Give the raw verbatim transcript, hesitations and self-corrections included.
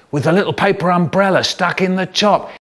with a little paper umbrella stuck in the top.